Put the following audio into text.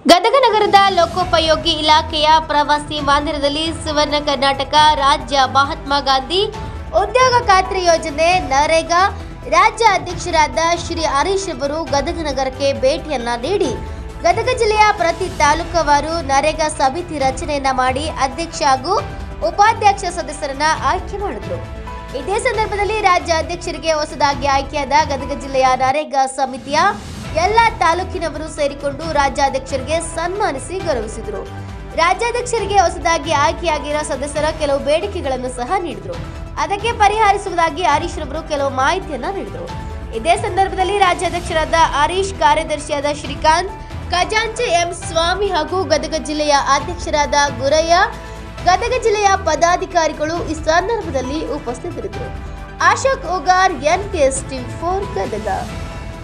ಗದಗ ನಗರದ ಲೋಕೋಪಯೋಗಿ ಇಲಾಖೆಯ ಪ್ರವಾಸಿ ಮಂದಿರದಲ್ಲಿ ಸುವರ್ಣ ಕರ್ನಾಟಕ ರಾಜ್ಯ ಮಹಾತ್ಮ ಗಾಂಧಿ ಉದ್ಯೋಗ ಖಾತ್ರಿ ಯೋಜನೆ ನರೇಗಾ ರಾಜ್ಯ ಅಧ್ಯಕ್ಷರಾದ ಶ್ರೀ ಹರೀಶ್ ಅವರು ಗದಗ ನಗರಕ್ಕೆ ಭೇಟಿಯನ್ನ ನೀಡಿ ಗದಗ ಜಿಲ್ಲೆಯ ಪ್ರತಿ ತಾಲೂಕುವಾರು ನರೇಗಾ ಸಮಿತಿ ರಚನೆಯನ್ನ ಮಾಡಿ ಅಧ್ಯಕ್ಷ ಹಾಗೂ ಉಪಾಧ್ಯಕ್ಷ ಸದಸ್ಯರನ್ನ ಆಯ್ಕೆ ಮಾಡಿದರು. ಇದೇ ಸಂದರ್ಭದಲ್ಲಿ ರಾಜ್ಯ ಅಧ್ಯಕ್ಷರಿಗೆ ಹೊಸದಾಗಿ ಆಯ್ಕೆಯಾದ ಗದಗ ಜಿಲ್ಲೆಯ ನರೇಗಾ ಸಮಿತಿಯ ಎಲ್ಲ ತಾಲೂಕಿನವರು ಸೇರಿಕೊಂಡು ರಾಜ್ಯಾಧ್ಯಕ್ಷರಿಗೆ ಸನ್ಮಾನಿಸಿ ಗೌರವಿಸಿದರು. ರಾಜ್ಯಾಧ್ಯಕ್ಷರಿಗೆ ಹೊಸದಾಗಿ ಆಯ್ಕೆಯಾಗಿರುವ ಸದಸ್ಯರ ಕೆಲವು ಬೇಡಿಕೆಗಳನ್ನು ಸಹ ನೀಡಿದರು. ಅದಕ್ಕೆ ಪರಿಹರಿಸುವುದಾಗಿ ಹರೀಶ್ ರವರು ಕೆಲವು ಮಾಹಿತಿಯನ್ನ ನೀಡಿದರು. ಇದೇ ಸಂದರ್ಭದಲ್ಲಿ ರಾಜ್ಯಾಧ್ಯಕ್ಷರಾದ ಹರೀಶ್, ಕಾರ್ಯದರ್ಶಿಯಾದ ಶ್ರೀಕಾಂತ್, ಖಜಾಂಚಿ ಎಂ ಸ್ವಾಮಿ ಹಾಗೂ ಗದಗ ಜಿಲ್ಲೆಯ ಅಧ್ಯಕ್ಷರಾದ ಗುರಯ್ಯ, ಗದಗ ಜಿಲ್ಲೆಯ ಪದಾಧಿಕಾರಿಗಳು ಈ ಸಂದರ್ಭದಲ್ಲಿ ಉಪಸ್ಥಿತರಿದ್ದರು. Ashok Ugar, NKS TV4 Gadag.